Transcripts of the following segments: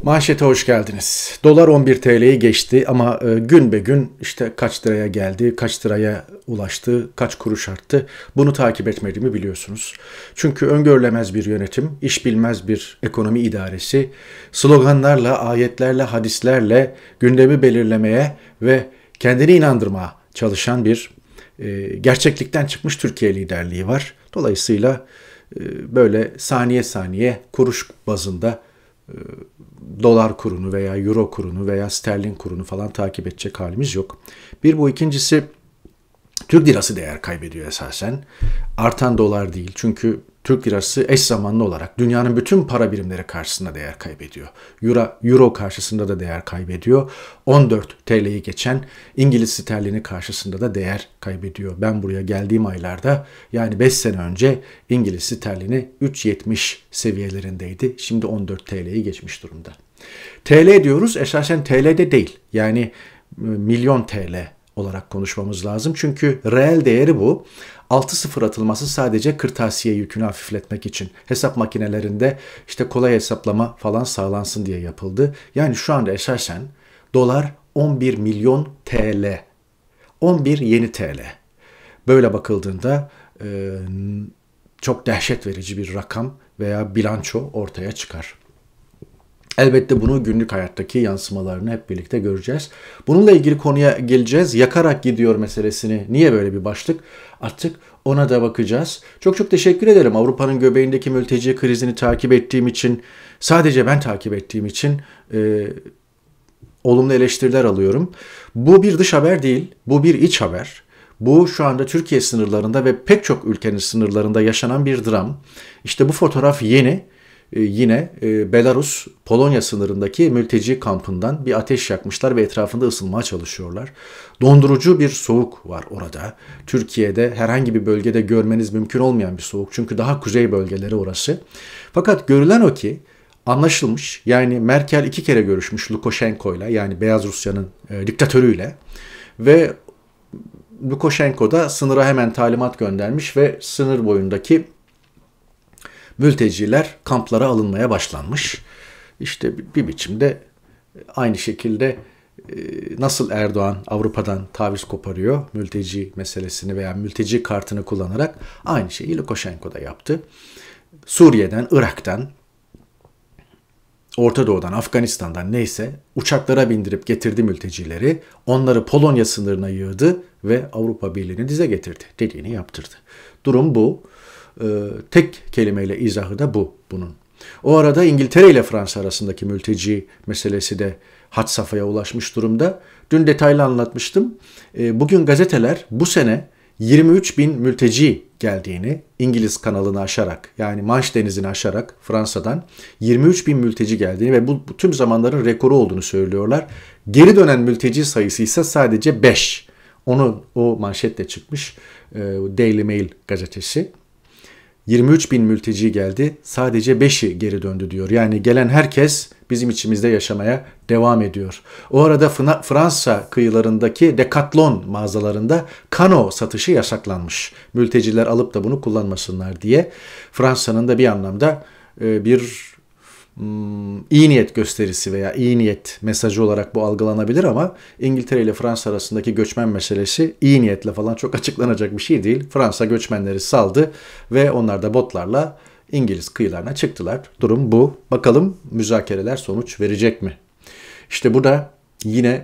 Manşete hoş geldiniz. Dolar 11 TL'yi geçti ama gün be gün işte kaç liraya geldi, kaç liraya ulaştı, kaç kuruş arttı. Bunu takip etmediğimi biliyorsunuz. Çünkü öngörülemez bir yönetim, iş bilmez bir ekonomi idaresi, sloganlarla, ayetlerle, hadislerle gündemi belirlemeye ve kendini inandırmaya çalışan bir gerçeklikten çıkmış Türkiye liderliği var. Dolayısıyla böyle saniye saniye kuruş bazında dolar kurunu veya euro kurunu veya sterlin kurunu falan takip edecek halimiz yok. Bir bu, ikincisi Türk lirası değer kaybediyor esasen. Artan dolar değil, çünkü Türk lirası eş zamanlı olarak dünyanın bütün para birimleri karşısında değer kaybediyor. Euro karşısında da değer kaybediyor. 14 TL'yi geçen İngiliz sterlini karşısında da değer kaybediyor. Ben buraya geldiğim aylarda, yani 5 sene önce İngiliz sterlini 3.70 seviyelerindeydi. Şimdi 14 TL'yi geçmiş durumda. TL diyoruz, esasen TL'de değil. Yani milyon TL olarak konuşmamız lazım. Çünkü reel değeri bu. 6 sıfır atılması sadece kırtasiye yükünü hafifletmek için. Hesap makinelerinde işte kolay hesaplama falan sağlansın diye yapıldı. Yani şu anda esasen dolar 11 milyon TL. 11 yeni TL. Böyle bakıldığında çok dehşet verici bir rakam veya bilanço ortaya çıkar. Elbette bunu günlük hayattaki yansımalarını hep birlikte göreceğiz. Bununla ilgili konuya geleceğiz. Yakarak gidiyor meselesini. Niye böyle bir başlık? Artık ona da bakacağız. Çok teşekkür ederim Avrupa'nın göbeğindeki mülteci krizini takip ettiğim için, sadece ben takip ettiğim için olumlu eleştiriler alıyorum. Bu bir dış haber değil, bu bir iç haber. Bu şu anda Türkiye sınırlarında ve pek çok ülkenin sınırlarında yaşanan bir dram. İşte bu fotoğraf yeni. Yine Belarus, Polonya sınırındaki mülteci kampından bir ateş yakmışlar ve etrafında ısınmaya çalışıyorlar. Dondurucu bir soğuk var orada. Türkiye'de herhangi bir bölgede görmeniz mümkün olmayan bir soğuk. Çünkü daha kuzey bölgeleri orası. Fakat görülen o ki anlaşılmış. Yani Merkel 2 kere görüşmüş Lukashenko'yla, yani Beyaz Rusya'nın diktatörüyle. Ve Lukashenko da sınıra hemen talimat göndermiş ve sınır boyundaki mülteciler kamplara alınmaya başlanmış. İşte bir biçimde aynı şekilde nasıl Erdoğan Avrupa'dan taviz koparıyor mülteci meselesini veya mülteci kartını kullanarak, aynı şeyi Lukashenko da yaptı. Suriye'den, Irak'tan, Orta Doğu'dan, Afganistan'dan neyse uçaklara bindirip getirdi mültecileri. Onları Polonya sınırına yığdı ve Avrupa Birliği'ni dize getirdi. Dediğini yaptırdı. Durum bu. Tek kelimeyle izahı da bu bunun. O arada İngiltere ile Fransa arasındaki mülteci meselesi de had safhaya ulaşmış durumda. Dün detaylı anlatmıştım. Bugün gazeteler bu sene 23 bin mülteci geldiğini, İngiliz kanalını aşarak, yani Manş Denizi'ni aşarak Fransa'dan 23 bin mülteci geldiğini ve bu tüm zamanların rekoru olduğunu söylüyorlar. Geri dönen mülteci sayısı ise sadece 5. O manşetle çıkmış Daily Mail gazetesi. 23 bin mülteci geldi, sadece 5'i geri döndü diyor. Yani gelen herkes bizim içimizde yaşamaya devam ediyor. O arada Fransa kıyılarındaki Decathlon mağazalarında kano satışı yasaklanmış. Mülteciler alıp da bunu kullanmasınlar diye. Fransa'nın da bir anlamda bir iyi niyet gösterisi veya iyi niyet mesajı olarak bu algılanabilir, ama İngiltere ile Fransa arasındaki göçmen meselesi iyi niyetle falan çok açıklanacak bir şey değil. Fransa göçmenleri saldı ve onlar da botlarla İngiliz kıyılarına çıktılar. Durum bu. Bakalım müzakereler sonuç verecek mi? İşte bu da yine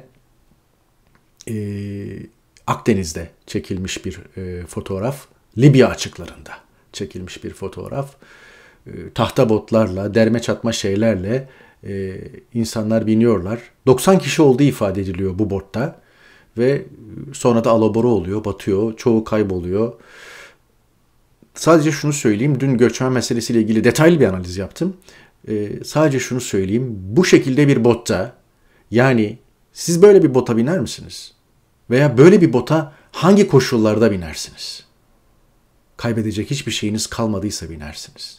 Akdeniz'de çekilmiş bir fotoğraf. Libya açıklarında çekilmiş bir fotoğraf. Tahta botlarla, derme çatma şeylerle insanlar biniyorlar. 90 kişi olduğu ifade ediliyor bu botta ve sonra da alabora oluyor, batıyor, çoğu kayboluyor. Sadece şunu söyleyeyim, dün göçmen meselesiyle ilgili detaylı bir analiz yaptım. Sadece şunu söyleyeyim, bu şekilde bir botta, yani siz böyle bir bota biner misiniz? Veya böyle bir bota hangi koşullarda binersiniz? Kaybedecek hiçbir şeyiniz kalmadıysa binersiniz.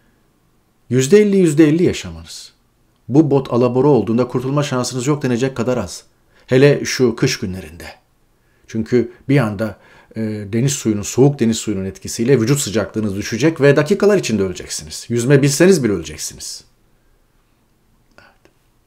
%50 yaşamanız. Bu bot alabora olduğunda kurtulma şansınız yok denecek kadar az. Hele şu kış günlerinde. Çünkü bir anda soğuk deniz suyunun etkisiyle vücut sıcaklığınız düşecek ve dakikalar içinde öleceksiniz. Yüzme bilseniz bile öleceksiniz. Evet.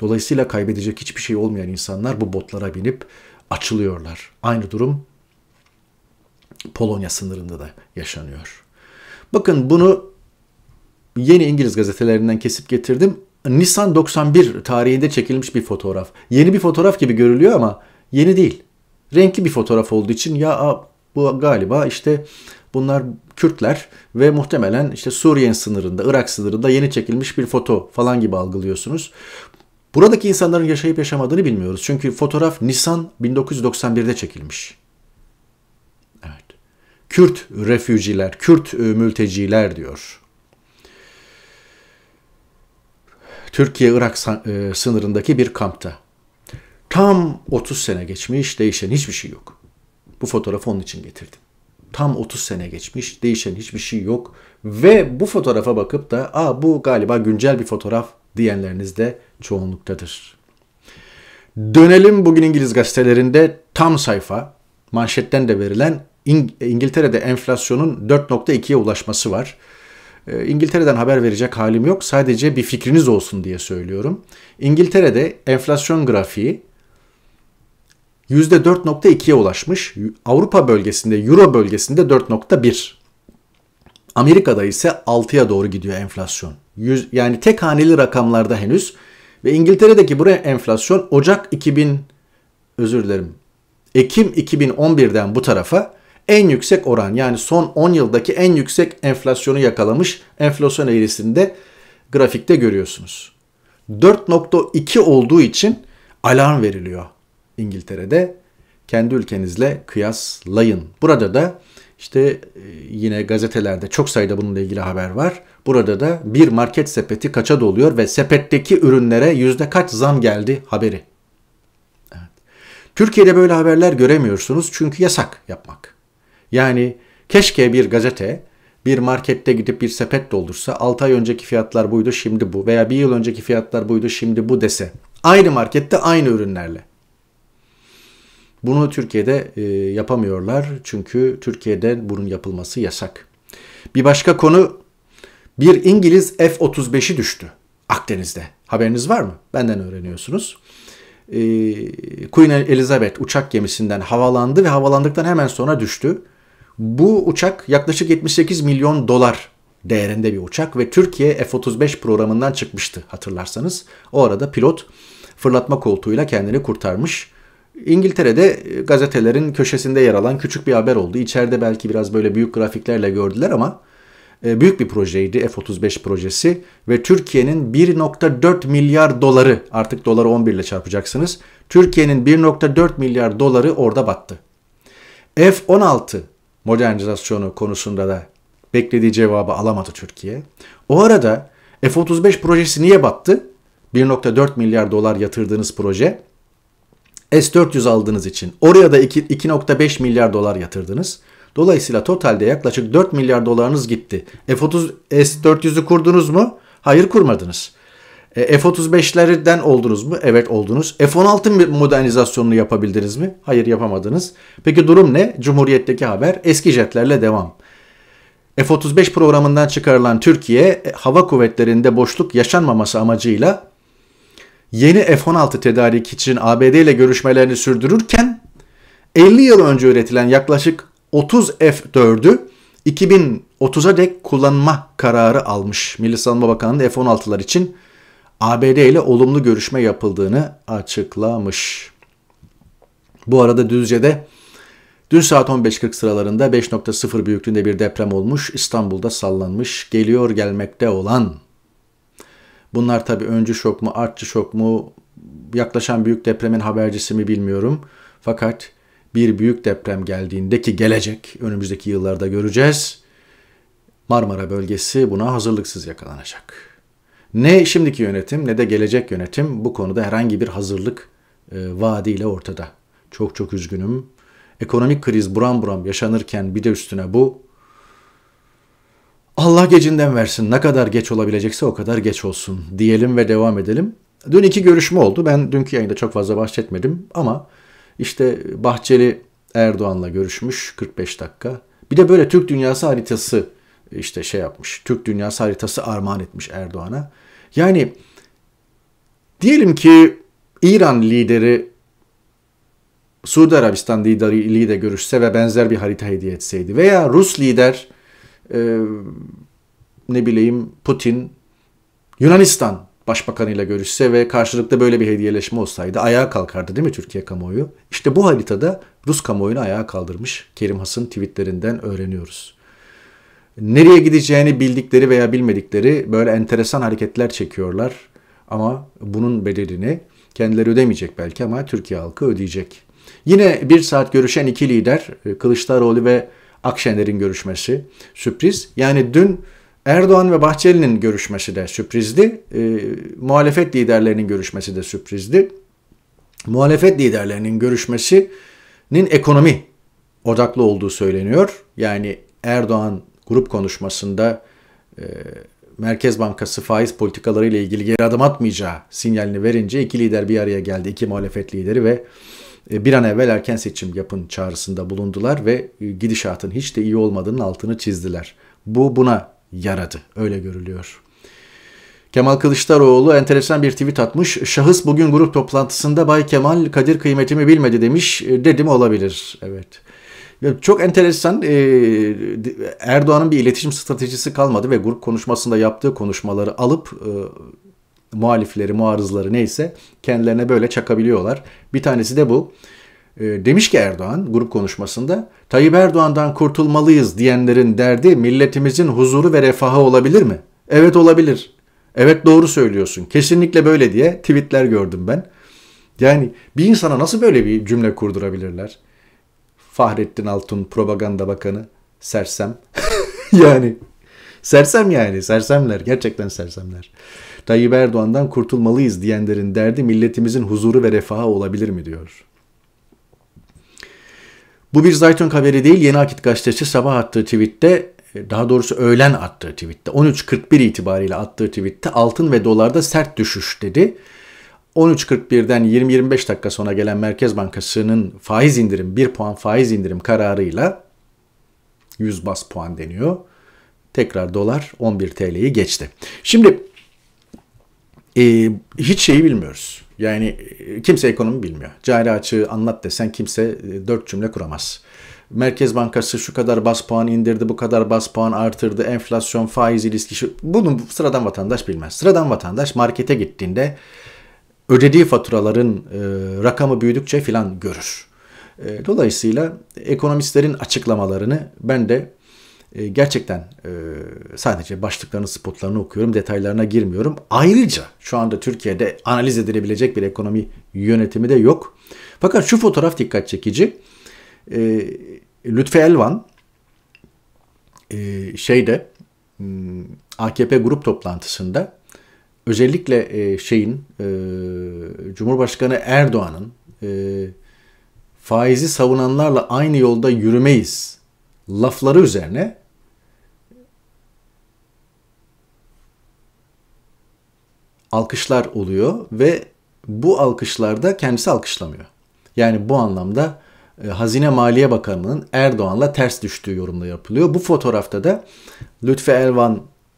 Dolayısıyla kaybedecek hiçbir şey olmayan insanlar bu botlara binip açılıyorlar. Aynı durum Polonya sınırında da yaşanıyor. Bakın bunu yeni İngiliz gazetelerinden kesip getirdim. Nisan 91 tarihinde çekilmiş bir fotoğraf. Yeni bir fotoğraf gibi görülüyor ama yeni değil. Renkli bir fotoğraf olduğu için bu galiba işte bunlar Kürtler ve muhtemelen işte Suriye sınırında, Irak sınırında yeni çekilmiş bir foto falan gibi algılıyorsunuz. Buradaki insanların yaşayıp yaşamadığını bilmiyoruz. Çünkü fotoğraf Nisan 1991'de çekilmiş. Evet. Kürt refüjiler, Kürt mülteciler diyor. Türkiye-Irak sınırındaki bir kampta. Tam 30 sene geçmiş, değişen hiçbir şey yok. Bu fotoğrafı onun için getirdim. Tam 30 sene geçmiş, değişen hiçbir şey yok. Ve bu fotoğrafa bakıp da bu galiba güncel bir fotoğraf diyenleriniz de çoğunluktadır. Dönelim bugün İngiliz gazetelerinde tam sayfa, manşetten de verilen İngiltere'de enflasyonun 4.2'ye ulaşması var. İngiltere'den haber verecek halim yok. Sadece bir fikriniz olsun diye söylüyorum. İngiltere'de enflasyon grafiği %4.2'ye ulaşmış. Avrupa bölgesinde, Euro bölgesinde 4.1. Amerika'da ise 6'ya doğru gidiyor enflasyon. Yani tek haneli rakamlarda henüz. Ve İngiltere'deki bu enflasyon Ekim 2011'den bu tarafa en yüksek oran, yani son 10 yıldaki en yüksek enflasyonu yakalamış. Enflasyon eğrisinde grafikte görüyorsunuz. 4.2 olduğu için alarm veriliyor İngiltere'de. Kendi ülkenizle kıyaslayın. Burada da işte yine gazetelerde çok sayıda bununla ilgili haber var. Burada da bir market sepeti kaça doluyor ve sepetteki ürünlere yüzde kaç zam geldi haberi. Evet. Türkiye'de böyle haberler göremiyorsunuz çünkü yasak yapmak. Yani keşke bir gazete bir markette gidip bir sepet doldursa, 6 ay önceki fiyatlar buydu şimdi bu veya bir yıl önceki fiyatlar buydu şimdi bu dese. Aynı markette aynı ürünlerle. Bunu Türkiye'de yapamıyorlar çünkü Türkiye'de bunun yapılması yasak. Bir başka konu, bir İngiliz F-35'i düştü Akdeniz'de. Haberiniz var mı? Benden öğreniyorsunuz. Queen Elizabeth uçak gemisinden havalandı ve havalandıktan hemen sonra düştü. Bu uçak yaklaşık 78 milyon dolar değerinde bir uçak ve Türkiye F-35 programından çıkmıştı hatırlarsanız. O arada pilot fırlatma koltuğuyla kendini kurtarmış. İngiltere'de gazetelerin köşesinde yer alan küçük bir haber oldu. İçeride belki biraz böyle büyük grafiklerle gördüler ama büyük bir projeydi F-35 projesi ve Türkiye'nin 1.4 milyar doları, artık doları 11 ile çarpacaksınız. Türkiye'nin 1.4 milyar doları orada battı. F-16 modernizasyonu konusunda da beklediği cevabı alamadı Türkiye. O arada F-35 projesi niye battı? 1.4 milyar dolar yatırdığınız proje. S-400 aldığınız için oraya da 2.5 milyar dolar yatırdınız. Dolayısıyla totalde yaklaşık 4 milyar dolarınız gitti. S-400'ü kurdunuz mu? Hayır, kurmadınız. F-35'lerden oldunuz mu? Evet, oldunuz. F-16 modernizasyonunu yapabildiniz mi? Hayır, yapamadınız. Peki durum ne? Cumhuriyet'teki haber eski jetlerle devam. F-35 programından çıkarılan Türkiye, hava kuvvetlerinde boşluk yaşanmaması amacıyla yeni F-16 tedarik için ABD ile görüşmelerini sürdürürken 50 yıl önce üretilen yaklaşık 30 F-4'ü 2030'a dek kullanma kararı almış. Milli Savunma Bakanlığı F-16'lar için ABD ile olumlu görüşme yapıldığını açıklamış. Bu arada Düzce'de dün saat 15.40 sıralarında 5.0 büyüklüğünde bir deprem olmuş. İstanbul'da sallanmış. Geliyor gelmekte olan. Bunlar tabii öncü şok mu, artçı şok mu, yaklaşan büyük depremin habercisi mi bilmiyorum. Fakat bir büyük deprem geldiğinde, ki gelecek, önümüzdeki yıllarda göreceğiz, Marmara bölgesi buna hazırlıksız yakalanacak. Ne şimdiki yönetim ne de gelecek yönetim bu konuda herhangi bir hazırlık vaadiyle ortada. Çok çok üzgünüm. Ekonomik kriz buram buram yaşanırken bir de üstüne bu. Allah gecinden versin. Ne kadar geç olabilecekse o kadar geç olsun diyelim ve devam edelim. Dün 2 görüşme oldu. Ben dünkü yayında çok fazla bahsetmedim ama işte Bahçeli Erdoğan'la görüşmüş 45 dakika. Bir de böyle Türk dünyası haritası yapmış. Türk dünyası haritası armağan etmiş Erdoğan'a. Yani Diyelim ki İran lideri Suudi Arabistan lideriyle görüşse ve benzer bir harita hediye etseydi veya Rus lider ne bileyim Putin Yunanistan başbakanıyla görüşse ve karşılıklı böyle bir hediyeleşme olsaydı ayağa kalkardı değil mi Türkiye kamuoyu? İşte bu haritada Rus kamuoyunu ayağa kaldırmış. Kerim Has'ın tweetlerinden öğreniyoruz. Nereye gideceğini bildikleri veya bilmedikleri böyle enteresan hareketler çekiyorlar. Ama bunun bedelini kendileri ödemeyecek belki ama Türkiye halkı ödeyecek. Yine bir saat görüşen iki lider Kılıçdaroğlu ve Akşener'in görüşmesi sürpriz. Yani dün Erdoğan ve Bahçeli'nin görüşmesi de sürprizdi. Muhalefet liderlerinin görüşmesi de sürprizdi. Muhalefet liderlerinin görüşmesinin ekonomi odaklı olduğu söyleniyor. Yani Erdoğan grup konuşmasında Merkez Bankası faiz politikaları ile ilgili geri adım atmayacağı sinyalini verince iki lider bir araya geldi. İki muhalefet lideri ve bir an evvel erken seçim yapın çağrısında bulundular ve gidişatın hiç de iyi olmadığının altını çizdiler. Bu buna yaradı. Öyle görülüyor. Kemal Kılıçdaroğlu enteresan bir tweet atmış. Şahıs bugün grup toplantısında Bay Kemal kadir kıymetimi bilmedi demiş. Dedim olabilir. Evet. Çok enteresan. Erdoğan'ın bir iletişim stratejisi kalmadı ve grup konuşmasında yaptığı konuşmaları alıp muhalifleri, muarızları neyse kendilerine böyle çakabiliyorlar. Bir tanesi de bu. Demiş ki Erdoğan grup konuşmasında Tayyip Erdoğan'dan kurtulmalıyız diyenlerin derdi milletimizin huzuru ve refahı olabilir mi? Evet olabilir. Evet doğru söylüyorsun. Kesinlikle böyle diye tweetler gördüm ben. Yani bir insana nasıl böyle bir cümle kurdurabilirler? Fahrettin Altun propaganda bakanı sersem. Yani sersem yani sersemler gerçekten sersemler. Tayyip Erdoğan'dan kurtulmalıyız diyenlerin derdi milletimizin huzuru ve refahı olabilir mi diyor. Bu bir Zaytun haberi değil. Yeni Akit gazetesi sabah attığı tweette, daha doğrusu öğlen attığı tweette, 13.41 itibariyle attığı tweette altın ve dolarda sert düşüş dedi. 13.41'den 20-25 dakika sonra gelen Merkez Bankası'nın faiz indirim, 1 puan faiz indirim kararıyla 100 bas puan deniyor. Tekrar dolar 11 TL'yi geçti. Şimdi hiç şeyi bilmiyoruz. Yani kimse ekonomi bilmiyor. Cari açığı anlat desen kimse 4 cümle kuramaz. Merkez Bankası şu kadar bas puan indirdi, bu kadar bas puan artırdı, enflasyon, faiz ilişkisi. Bunu sıradan vatandaş bilmez. Sıradan vatandaş markete gittiğinde ödediği faturaların rakamı büyüdükçe filan görür. Dolayısıyla ekonomistlerin açıklamalarını ben de gerçekten sadece başlıklarını, spotlarını okuyorum, detaylarına girmiyorum. Ayrıca şu anda Türkiye'de analiz edilebilecek bir ekonomi yönetimi de yok. Fakat şu fotoğraf dikkat çekici. Lütfi Elvan AKP grup toplantısında özellikle Cumhurbaşkanı Erdoğan'ın faizi savunanlarla aynı yolda yürümeyiz lafları üzerine alkışlar oluyor ve bu alkışlarda kendisi alkışlamıyor. Yani bu anlamda Hazine Maliye Bakanı'nın Erdoğan'la ters düştüğü yorumla yapılıyor. Bu fotoğrafta da Lütfi Elvan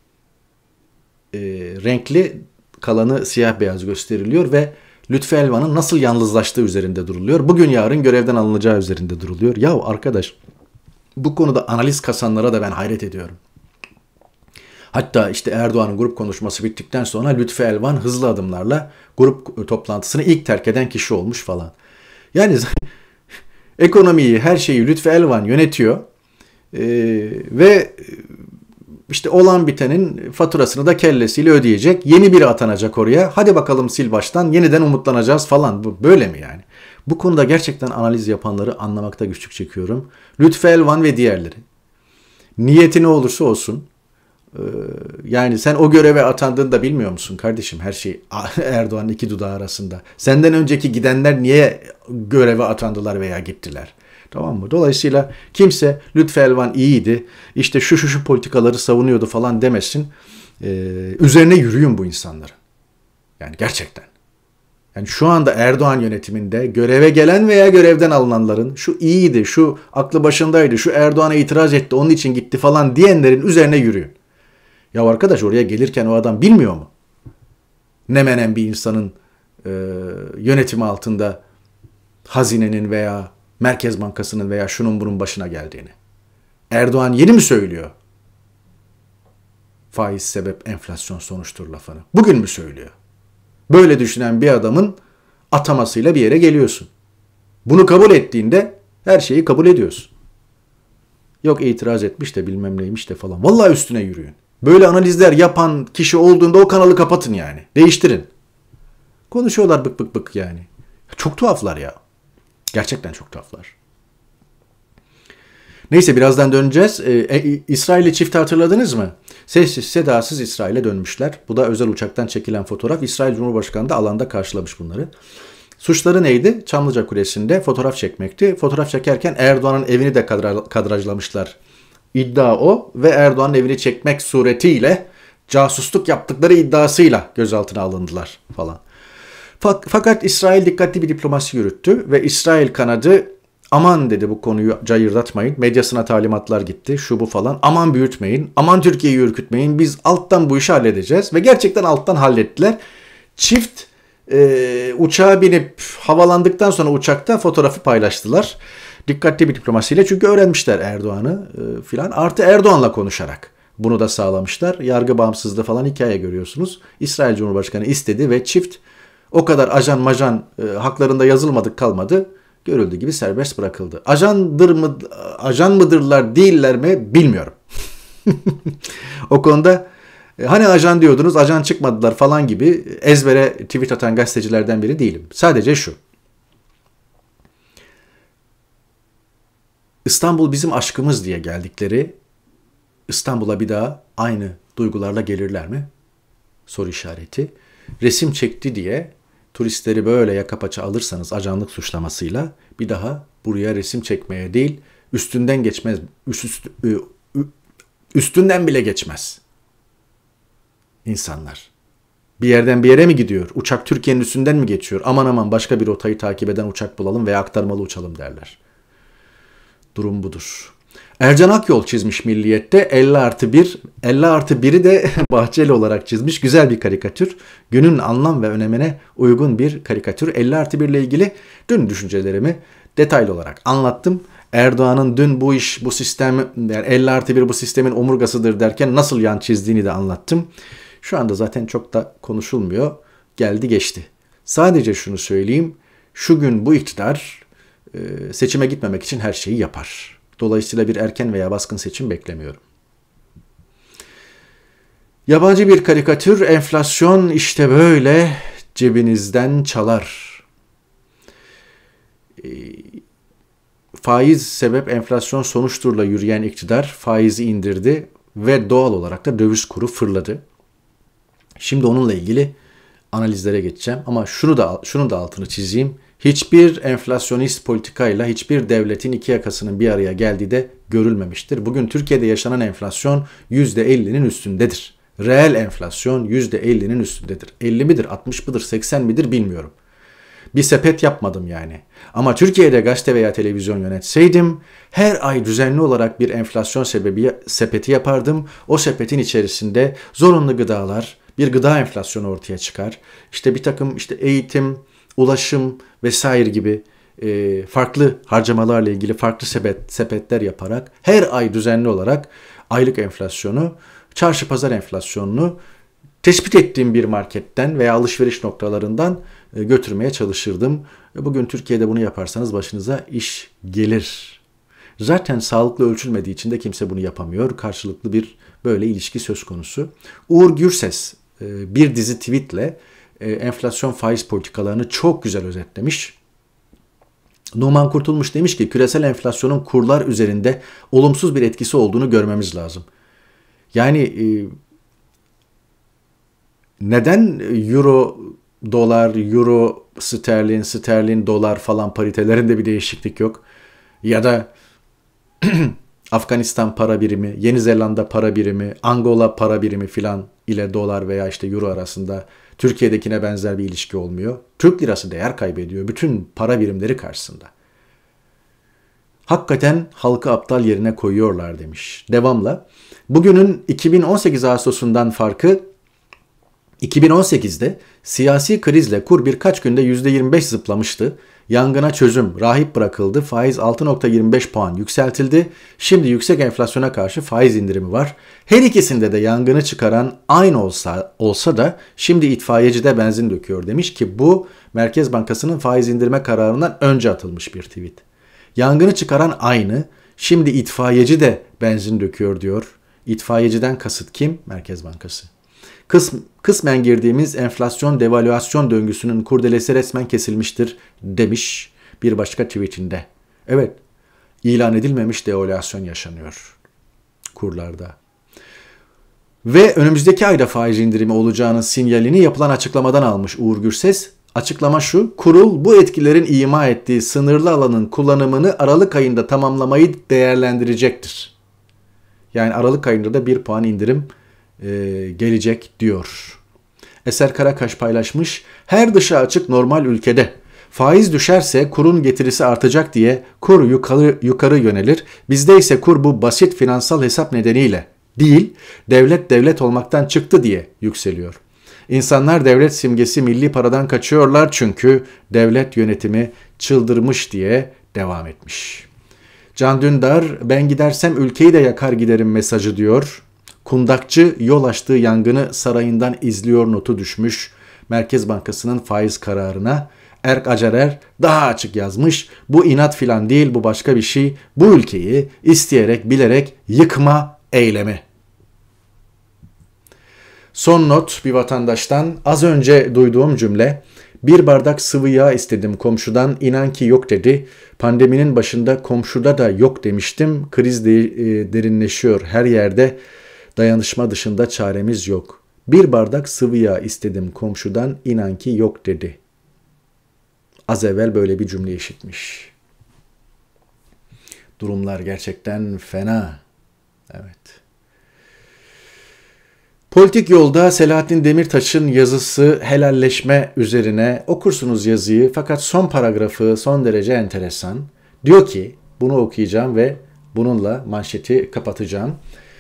renkli, kalanı siyah beyaz gösteriliyor ve Lütfi Elvan'ın nasıl yalnızlaştığı üzerinde duruluyor. Bugün yarın görevden alınacağı üzerinde duruluyor. Ya arkadaş, bu konuda analiz kasanlara da ben hayret ediyorum. Hatta işte Erdoğan'ın grup konuşması bittikten sonra Lütfi Elvan hızlı adımlarla grup toplantısını ilk terk eden kişi olmuş falan. Yani ekonomiyi, her şeyi Lütfi Elvan yönetiyor ve işte olan bitenin faturasını da kellesiyle ödeyecek. Yeni biri atanacak oraya. Hadi bakalım sil baştan, yeniden umutlanacağız falan. Bu böyle mi yani? Bu konuda gerçekten analiz yapanları anlamakta güçlük çekiyorum. Lütfi Elvan ve diğerleri. Niyeti ne olursa olsun. Yani sen o göreve atandığını da bilmiyor musun kardeşim? Her şey Erdoğan'ın iki dudağı arasında. Senden önceki gidenler niye göreve atandılar veya gittiler? Tamam mı? Dolayısıyla kimse Lütfi Elvan iyiydi, işte şu politikaları savunuyordu falan demesin. Üzerine yürüyün bu insanların. Yani gerçekten. Yani şu anda Erdoğan yönetiminde göreve gelen veya görevden alınanların şu iyiydi, şu aklı başındaydı, şu Erdoğan'a itiraz etti, onun için gitti falan diyenlerin üzerine yürüyün. Ya arkadaş, oraya gelirken o adam bilmiyor mu? Ne menen bir insanın yönetimi altında hazinenin veya Merkez Bankası'nın veya şunun bunun başına geldiğini. Erdoğan yeni mi söylüyor? Faiz sebep enflasyon sonuçtur lafını. Bugün mü söylüyor? Böyle düşünen bir adamın atamasıyla bir yere geliyorsun. Bunu kabul ettiğinde her şeyi kabul ediyorsun. Yok itiraz etmiş de bilmem neymiş de falan. Vallahi üstüne yürüyün. Böyle analizler yapan kişi olduğunda o kanalı kapatın yani. Değiştirin. Konuşuyorlar bık bık bık yani. Çok tuhaflar ya. Gerçekten çok tuhaflar. Neyse birazdan döneceğiz. İsrail'le çifti hatırladınız mı? Sessiz sedasız İsrail'e dönmüşler. Bu da özel uçaktan çekilen fotoğraf. İsrail Cumhurbaşkanı da alanda karşılamış bunları. Suçları neydi? Çamlıca Kulesi'nde fotoğraf çekmekti. Fotoğraf çekerken Erdoğan'ın evini de kadrajlamışlar. İddia o ve Erdoğan'ın evini çekmek suretiyle casusluk yaptıkları iddiasıyla gözaltına alındılar falan. Fakat İsrail dikkatli bir diplomasi yürüttü ve İsrail kanadı aman dedi bu konuyu cayırdatmayın. Medyasına talimatlar gitti şu bu falan. Aman büyütmeyin, aman Türkiye'yi ürkütmeyin. Biz alttan bu işi halledeceğiz ve gerçekten alttan hallettiler. Çift uçağa binip havalandıktan sonra uçakta fotoğrafı paylaştılar. Dikkatli bir diplomasiyle çünkü öğrenmişler Erdoğan'ı filan. Artı Erdoğan'la konuşarak bunu da sağlamışlar. Yargı bağımsızlığı falan hikaye görüyorsunuz. İsrail Cumhurbaşkanı istedi ve çift o kadar ajan majan haklarında yazılmadık kalmadı. Görüldüğü gibi serbest bırakıldı. Ajan mıdırlar değiller mi bilmiyorum. O konuda hani ajan diyordunuz ajan çıkmadılar falan gibi ezbere tweet atan gazetecilerden biri değilim. Sadece şu. İstanbul bizim aşkımız diye geldikleri İstanbul'a bir daha aynı duygularla gelirler mi? Soru işareti. Resim çekti diye turistleri böyle yaka paça alırsanız ajanlık suçlamasıyla bir daha buraya resim çekmeye değil üstünden geçmez, üstünden bile geçmez insanlar. Bir yerden bir yere mi gidiyor? Uçak Türkiye'nin üstünden mi geçiyor? Aman aman başka bir rotayı takip eden uçak bulalım veya aktarmalı uçalım derler. Durum budur. Ercan Akyol çizmiş Milliyet'te 50+1. 50+1'i de Bahçeli olarak çizmiş. Güzel bir karikatür. Günün anlam ve önemine uygun bir karikatür. 50+1 ile ilgili dün düşüncelerimi detaylı olarak anlattım. Erdoğan'ın dün bu sistem yani 50+1 bu sistemin omurgasıdır derken nasıl yan çizdiğini de anlattım. Şu anda zaten çok da konuşulmuyor. Geldi geçti. Sadece şunu söyleyeyim. Şu gün bu iktidar seçime gitmemek için her şeyi yapar. Dolayısıyla bir erken veya baskın seçim beklemiyorum. Yabancı bir karikatür, enflasyon işte böyle cebinizden çalar. Faiz sebep enflasyon sonuçturla yürüyen iktidar faizi indirdi ve doğal olarak da döviz kuru fırladı. Şimdi onunla ilgili analizlere geçeceğim ama şunu da altını çizeyim. Hiçbir enflasyonist politikayla hiçbir devletin iki yakasının bir araya geldiği de görülmemiştir. Bugün Türkiye'de yaşanan enflasyon %50'nin üstündedir. Reel enflasyon %50'nin üstündedir. 50 midir, 60 mıdır, 80 midir bilmiyorum. Bir sepet yapmadım yani. Ama Türkiye'de gazete veya televizyon yönetseydim her ay düzenli olarak bir enflasyon sepeti yapardım. O sepetin içerisinde zorunlu gıdalar, bir gıda enflasyonu ortaya çıkar. İşte bir takım eğitim, ulaşım vesaire gibi farklı harcamalarla ilgili farklı sepetler yaparak her ay düzenli olarak aylık enflasyonu, çarşı pazar enflasyonunu tespit ettiğim bir marketten veya alışveriş noktalarından götürmeye çalışırdım. Bugün Türkiye'de bunu yaparsanız başınıza iş gelir. Zaten sağlıklı ölçülmediği için de kimse bunu yapamıyor. Karşılıklı bir böyle ilişki söz konusu. Uğur Gürses bir dizi tweetle enflasyon faiz politikalarını çok güzel özetlemiş. Numan Kurtulmuş demiş ki küresel enflasyonun kurlar üzerinde olumsuz bir etkisi olduğunu görmemiz lazım. Yani neden euro dolar, euro sterlin, sterlin dolar falan paritelerinde bir değişiklik yok? Ya da Afganistan para birimi, Yeni Zelanda para birimi, Angola para birimi filan ile dolar veya euro arasında Türkiye'dekine benzer bir ilişki olmuyor. Türk lirası değer kaybediyor bütün para birimleri karşısında. Hakikaten halkı aptal yerine koyuyorlar demiş. Devamla. Bugünün 2018 Ağustos'undan farkı 2018'de siyasi krizle kur birkaç günde %25 zıplamıştı. Yangına çözüm, rahip bırakıldı, faiz 6,25 puan yükseltildi. Şimdi yüksek enflasyona karşı faiz indirimi var. Her ikisinde de yangını çıkaran aynı olsa da şimdi itfaiyeci de benzin döküyor demiş ki bu Merkez Bankası'nın faiz indirme kararından önce atılmış bir tweet. Yangını çıkaran aynı, şimdi itfaiyeci de benzin döküyor diyor. İtfaiyeciden kasıt kim? Merkez Bankası. Kısmen girdiğimiz enflasyon devalüasyon döngüsünün kurdelesi resmen kesilmiştir demiş bir başka tweetinde. Evet, ilan edilmemiş devalüasyon yaşanıyor kurlarda. Ve önümüzdeki ayda faiz indirimi olacağının sinyalini yapılan açıklamadan almış Uğur Gürses. Açıklama şu: kurul bu etkilerin ima ettiği sınırlı alanın kullanımını Aralık ayında tamamlamayı değerlendirecektir. Yani Aralık ayında da 1 puan indirim gelecek diyor. Eser Karakaş paylaşmış. Her dışa açık normal ülkede faiz düşerse kurun getirisi artacak diye kur yukarı yönelir. Bizde ise kur bu basit finansal hesap nedeniyle değil, devlet olmaktan çıktı diye yükseliyor. İnsanlar devlet simgesi milli paradan kaçıyorlar çünkü devlet yönetimi çıldırmış diye devam etmiş. Can Dündar, ben gidersem ülkeyi de yakar giderim mesajı diyor. Kundakçı yol açtığı yangını sarayından izliyor notu düşmüş Merkez Bankası'nın faiz kararına. Erk Acarer daha açık yazmış. Bu inat filan değil, bu başka bir şey. Bu ülkeyi isteyerek bilerek yıkma eylemi. Son not bir vatandaştan. Az önce duyduğum cümle: bir bardak sıvı yağ istedim komşudan, inan ki yok dedi. Pandeminin başında komşuda da yok demiştim. Kriz derinleşiyor her yerde. Dayanışma dışında çaremiz yok. Bir bardak sıvı yağ istedim komşudan, inan ki yok dedi. Az evvel böyle bir cümle işitmiş. Durumlar gerçekten fena. Evet. Politik Yolda Selahattin Demirtaş'ın yazısı helalleşme üzerine, okursunuz yazıyı, fakat son paragrafı son derece enteresan. Diyor ki, bunu okuyacağım ve bununla manşeti kapatacağım.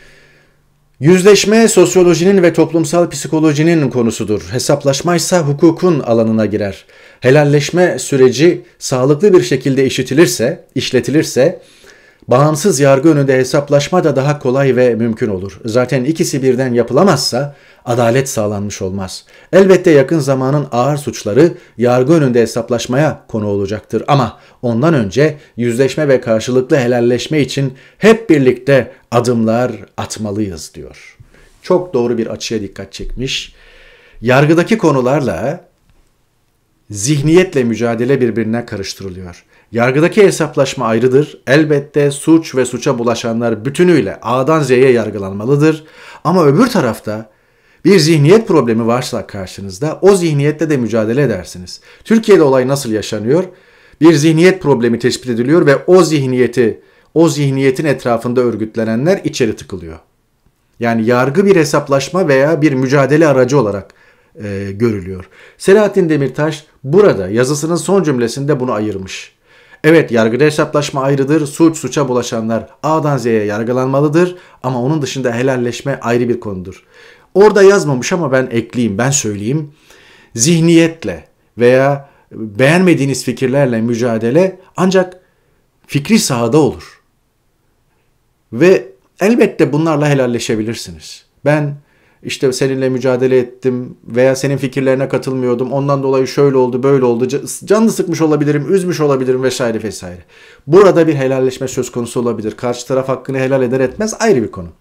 Yüzleşme sosyolojinin ve toplumsal psikolojinin konusudur. Hesaplaşmaysa hukukun alanına girer. Helalleşme süreci sağlıklı bir şekilde işletilirse bağımsız yargı önünde hesaplaşma da daha kolay ve mümkün olur. Zaten ikisi birden yapılamazsa adalet sağlanmış olmaz. Elbette yakın zamanın ağır suçları yargı önünde hesaplaşmaya konu olacaktır. Ama ondan önce yüzleşme ve karşılıklı helalleşme için hep birlikte adımlar atmalıyız diyor. Çok doğru bir açıya dikkat çekmiş. Yargıdaki konularla zihniyetle mücadele birbirine karıştırılıyor. Yargıdaki hesaplaşma ayrıdır. Elbette suç ve suça bulaşanlar bütünüyle A'dan Z'ye yargılanmalıdır. Ama öbür tarafta bir zihniyet problemi varsa karşınızda, o zihniyette de mücadele edersiniz. Türkiye'de olay nasıl yaşanıyor? Bir zihniyet problemi tespit ediliyor ve o zihniyetin etrafında örgütlenenler içeri tıkılıyor. Yani yargı bir hesaplaşma veya bir mücadele aracı olarak görülüyor. Selahattin Demirtaş burada yazısının son cümlesinde bunu ayırmış. Evet, yargıda hesaplaşma ayrıdır. Suça bulaşanlar A'dan Z'ye yargılanmalıdır. Ama onun dışında helalleşme ayrı bir konudur. Orada yazmamış ama ben ekleyeyim, ben söyleyeyim. Zihniyetle veya beğenmediğiniz fikirlerle mücadele ancak fikri sahada olur. Ve elbette bunlarla helalleşebilirsiniz. Ben İşte seninle mücadele ettim veya senin fikirlerine katılmıyordum. Ondan dolayı şöyle oldu, böyle oldu. Canını sıkmış olabilirim, üzmüş olabilirim vesaire vesaire. Burada bir helalleşme söz konusu olabilir. Karşı taraf hakkını helal eder etmez ayrı bir konu.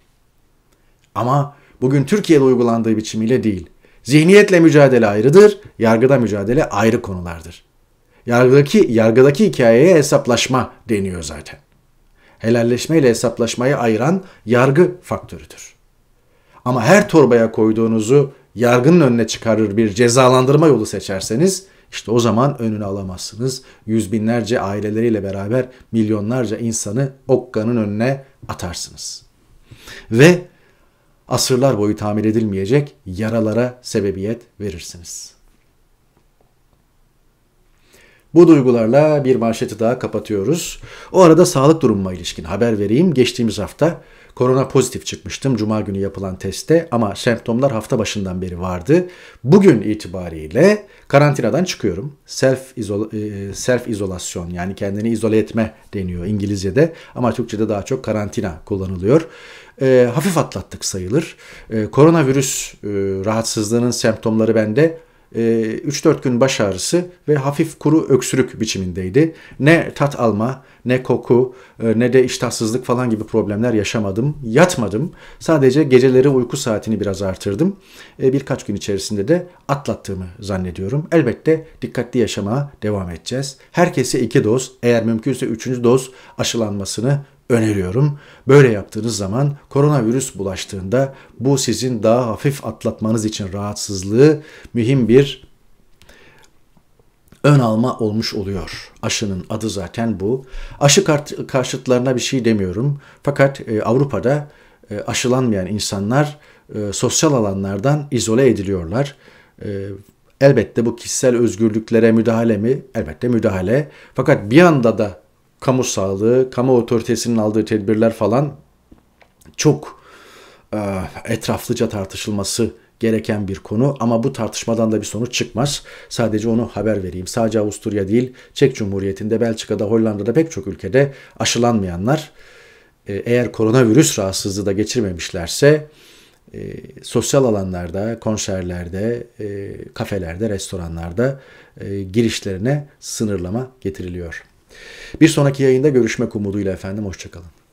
Ama bugün Türkiye'de uygulandığı biçimiyle değil. Zihniyetle mücadele ayrıdır, yargıda mücadele ayrı konulardır. Yargıdaki hikayeye hesaplaşma deniyor zaten. Helalleşme ile hesaplaşmayı ayıran yargı faktörüdür. Ama her torbaya koyduğunuzu yargının önüne çıkarır bir cezalandırma yolu seçerseniz işte o zaman önünü alamazsınız. Yüz binlerce aileleriyle beraber milyonlarca insanı okkanın önüne atarsınız. Ve asırlar boyu tamir edilmeyecek yaralara sebebiyet verirsiniz. Bu duygularla bir manşeti daha kapatıyoruz. O arada sağlık durumuma ilişkin haber vereyim. Geçtiğimiz hafta korona pozitif çıkmıştım Cuma günü yapılan testte ama semptomlar hafta başından beri vardı. Bugün itibariyle karantinadan çıkıyorum. Self izolasyon yani kendini izole etme deniyor İngilizce'de ama Türkçe'de daha çok karantina kullanılıyor. Hafif atlattık sayılır. Koronavirüs rahatsızlığının semptomları bende 3-4 gün baş ağrısı ve hafif kuru öksürük biçimindeydi. Ne tat alma, ne koku, ne de iştahsızlık falan gibi problemler yaşamadım. Yatmadım. Sadece geceleri uyku saatini biraz artırdım. Birkaç gün içerisinde de atlattığımı zannediyorum. Elbette dikkatli yaşamaya devam edeceğiz. Herkese 2 doz, eğer mümkünse 3. doz aşılanmasını öneriyorum. Böyle yaptığınız zaman koronavirüs bulaştığında bu sizin daha hafif atlatmanız için rahatsızlığı mühim bir ön alma olmuş oluyor. Aşının adı zaten bu. Aşı karşıtlarına bir şey demiyorum. Fakat Avrupa'da aşılanmayan insanlar sosyal alanlardan izole ediliyorlar. Elbette bu kişisel özgürlüklere müdahale mi? Elbette müdahale. Fakat bir anda da kamu sağlığı, kamu otoritesinin aldığı tedbirler falan çok etraflıca tartışılması gereken bir konu ama bu tartışmadan da bir sonuç çıkmaz. Sadece onu haber vereyim. Sadece Avusturya değil, Çek Cumhuriyeti'nde, Belçika'da, Hollanda'da pek çok ülkede aşılanmayanlar eğer koronavirüs rahatsızlığı da geçirmemişlerse sosyal alanlarda, konserlerde, kafelerde, restoranlarda girişlerine sınırlama getiriliyor. Bir sonraki yayında görüşmek umuduyla efendim. Hoşça kalın.